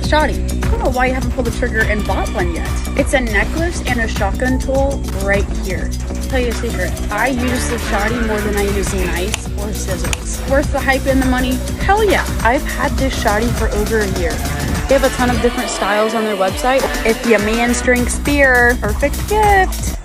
Choty. I don't know why you haven't pulled the trigger and bought one yet. It's a necklace and a shotgun tool right here. I'll tell you a secret. I use the Choty more than I use a knife or scissors. Worth the hype and the money? Hell yeah. I've had this Choty for over a year. They have a ton of different styles on their website. If your man drinks beer, perfect gift.